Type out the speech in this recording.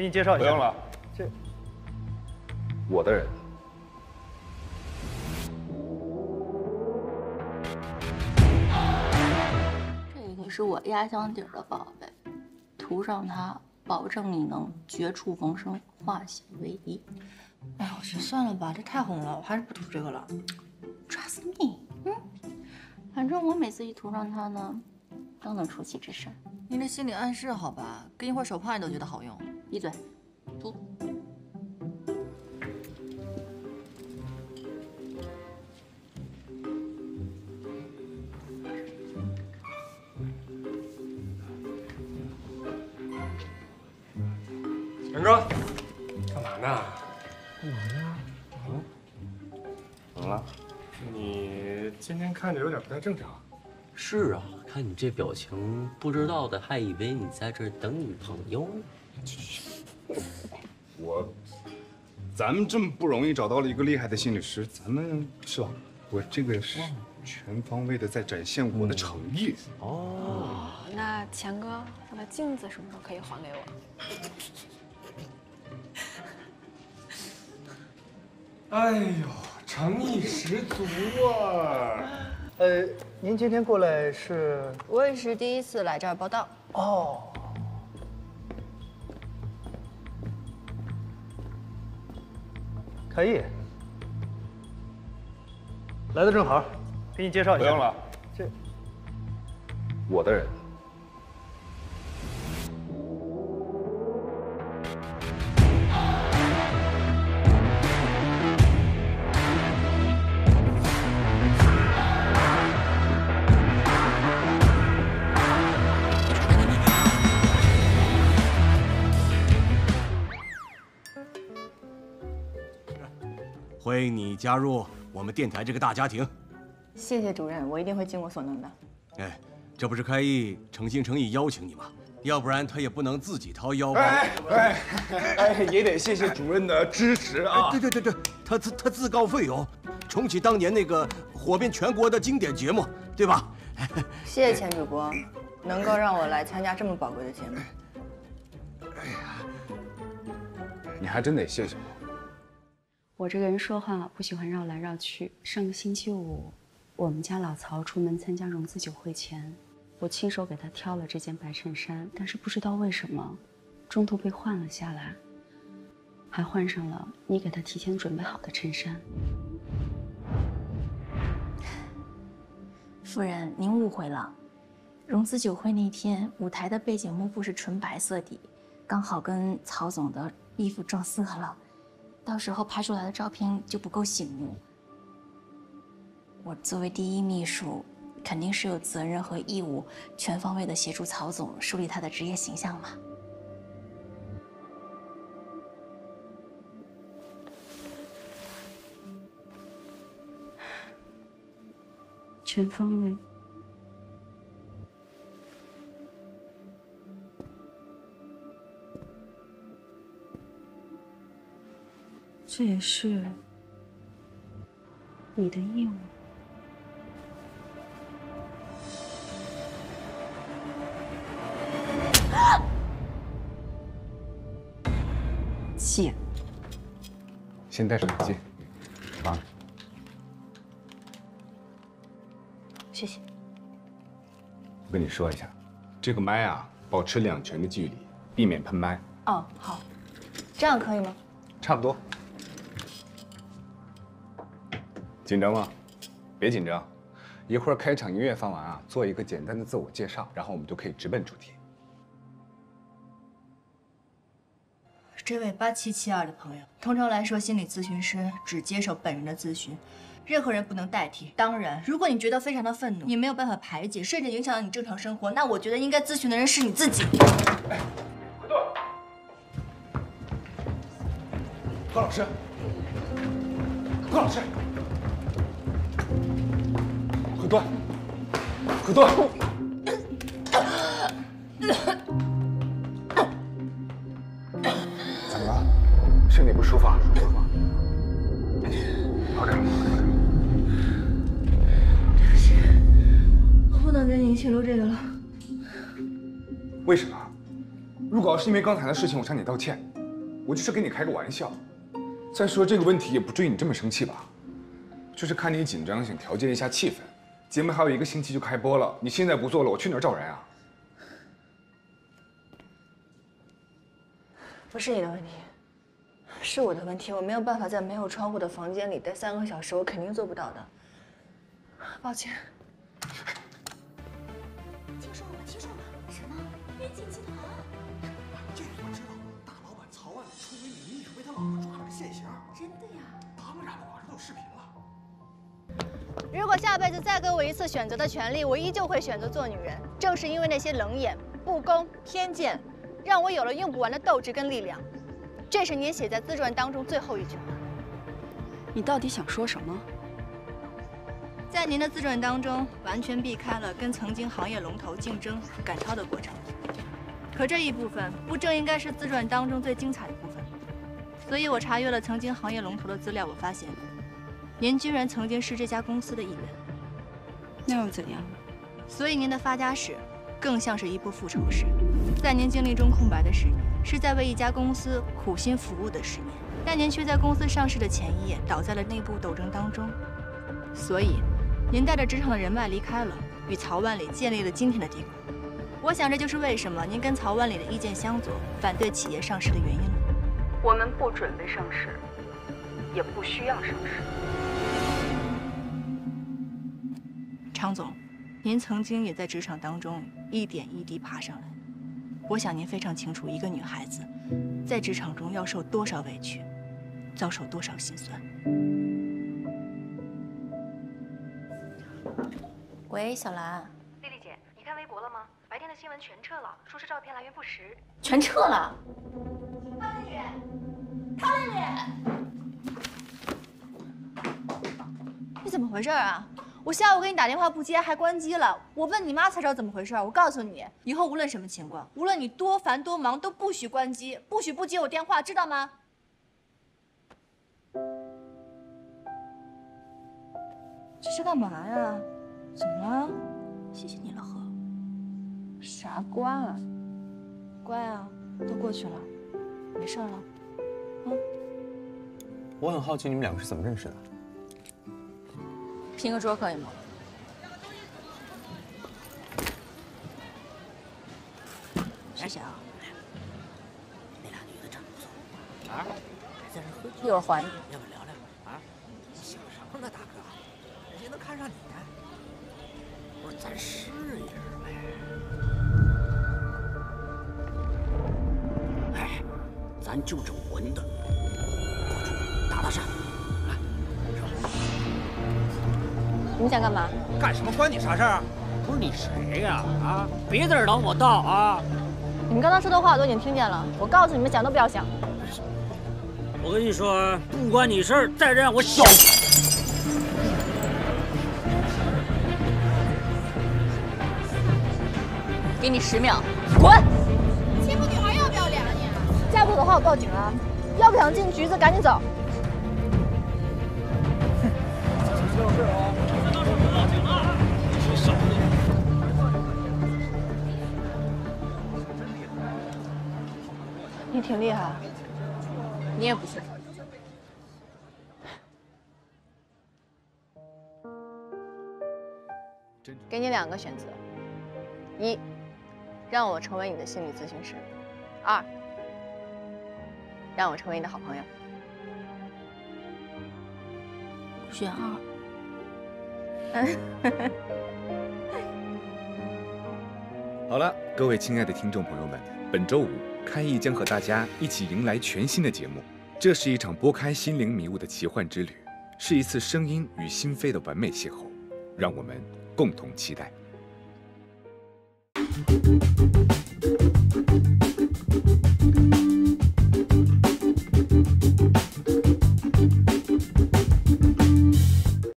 你介绍一下。 不用了， 这我的人。 这个是我压箱底儿的宝贝，涂上它，保证你能绝处逢生，化险为夷。 哎呀，我觉得算了吧，这太红了，我还是不涂这个了。 Trust me，反正我每次一涂上它呢，都能出奇制胜。 您这心理暗示好吧？跟一块手帕你都觉得好用。 闭嘴，涂。 强哥，干嘛呢？ 怎么了？ 你今天看着有点不太正常。 是啊，看你这表情，不知道的还以为你在这儿等女朋友呢。 咱们这么不容易找到了一个厉害的心理师，咱们是吧？我这个是全方位的在展现我的诚意。 哦， 那强哥，我的镜子什么时候可以还给我？ 哎呦，诚意十足啊！ 您今天过来是？ 我也是第一次来这儿报道。 哦。开业，来的正好，给你介绍一下。 不用了， 这我的人。 欢迎你加入我们电台这个大家庭。 谢谢主任，我一定会尽我所能的。 哎，这不是开义诚心诚意邀请你吗？要不然他也不能自己掏腰包。 也得谢谢主任的支持啊！ 对，他自告奋勇，重启当年那个火遍全国的经典节目，对吧？ 谢谢钱主播，能够让我来参加这么宝贵的节目。 你还真得谢谢我。 我这个人说话不喜欢绕来绕去。上个星期五，我们家老曹出门参加融资酒会前，我亲手给他挑了这件白衬衫，但是不知道为什么，中途被换了下来，还换上了你给他提前准备好的衬衫。 夫人，您误会了，融资酒会那天舞台的背景幕布是纯白色底，刚好跟曹总的衣服撞色了。到时候拍出来的照片就不够醒目。我作为第一秘书，肯定是有责任和义务全方位的协助曹总树立他的职业形象嘛。 全方位。这也是你的义务。姐， 先戴上眼镜，忙。 谢谢。 我跟你说一下，这个麦啊，保持2拳的距离，避免喷麦。 哦，好，这样可以吗？ 差不多。紧张吗？别紧张，一会儿开场音乐放完啊，做一个简单的自我介绍，然后我们就可以直奔主题。 这位8772的朋友，通常来说，心理咨询师只接受本人的咨询，任何人不能代替。当然，如果你觉得非常的愤怒，你没有办法排解，甚至影响到你正常生活，那我觉得应该咨询的人是你自己。 哎，快坐。何老师，何老师，何端，何端。怎么了？身体不舒服啊？好点， 对不起，我不能跟你一起录这个了。 为什么？如果要是因为刚才的事情，我向你道歉， 我就是跟你开个玩笑。再说这个问题也不至于你这么生气吧？就是看你紧张，想调节一下气氛。节目还有1个星期就开播了，你现在不做了，我去哪儿找人啊？ 不是你的问题，是我的问题。我没有办法在没有窗户的房间里待3个小时，我肯定做不到的。抱歉。 听说了，听说了，什么？远景集团？ 这个我知道，大老板曹万里出轨女秘书，被他老婆抓了个现行。 真的呀？ 当然了，网上都有视频了。 如果下辈子再给我一次选择的权利，我依旧会选择做女人。正是因为那些冷眼、不公、偏见，让我有了用不完的斗志跟力量。这是您写在自传当中最后一句话。 你到底想说什么？ 在您的自传当中，完全避开了跟曾经行业龙头竞争赶超的过程。可这一部分不正应该是自传当中最精彩的部分？所以我查阅了曾经行业龙头的资料，我发现，您居然曾经是这家公司的一员。 那又怎样？ 所以您的发家史，更像是一部复仇史。在您经历中空白的10年，是在为一家公司苦心服务的10年，但您却在公司上市的前一夜倒在了内部斗争当中。所以，您带着职场的人脉离开了，与曹万里建立了今天的帝国。我想这就是为什么您跟曹万里的意见相左，反对企业上市的原因了。 我们不准备上市，也不需要上市。 常总，您曾经也在职场当中一点一滴爬上来。我想您非常清楚，一个女孩子在职场中要受多少委屈，遭受多少心酸。 喂，小兰。 丽丽姐，你看微博了吗？白天的新闻全撤了，说是照片来源不实。 全撤了。 康丽丽，你怎么回事啊？我下午给你打电话不接，还关机了。我问你妈才知道怎么回事。我告诉你，以后无论什么情况，无论你多烦多忙，都不许关机，不许不接我电话，知道吗？这是干嘛呀？怎么了？ 谢谢你了，何。 啥乖啊？乖啊，都过去了，没事了。 我很好奇你们2个是怎么认识的？ 拼个桌可以吗？是谁啊？ 那俩女的长得不错啊，在这喝酒， 一会儿还你。 要不聊聊啊？你想什么呢，大哥？人家能看上你呢？不是，咱试一试呗。哎，咱就整混的，打打闪。 你们想干嘛？ 干什么关你啥事儿啊？不是你谁呀？啊，别在这挡我道啊！ 你们刚刚说的话我都已经听见了，我告诉你们，想都不要想。 我跟你说，不关你事儿，再让我小。 给你10秒，滚！ 欺负女孩要不要脸啊你？再不走的话我报警啊！要不想进局子，赶紧走。你挺厉害， 你也不行。给你2个选择：1，让我成为你的心理咨询师；2，让我成为你的好朋友。选2。 好了，各位亲爱的听众朋友们，本周5，开艺将和大家一起迎来全新的节目。这是一场拨开心灵迷雾的奇幻之旅，是一次声音与心扉的完美邂逅，让我们共同期待。